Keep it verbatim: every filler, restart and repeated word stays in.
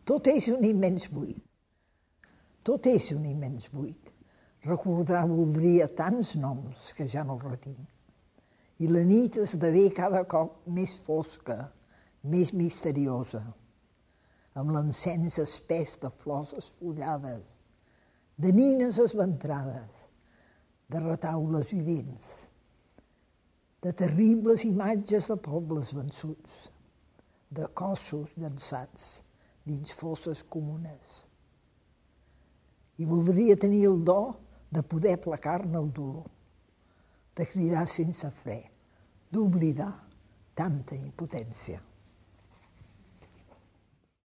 Tot és un immens buit. Tot és un immens buit. Recordar voldria tants noms que ja no retinc. I la nit esdevé cada cop més fosca, més misteriosa, amb l'encens espès de flors esfollades, de nines esventrades, de retaules vivents, de terribles imatges de pobles vençuts, de cossos llançats dins fosses comunes. I voldria tenir el do de poder aplacar-ne el dolor, de cridar sense fre, d'oblidar tanta impotència.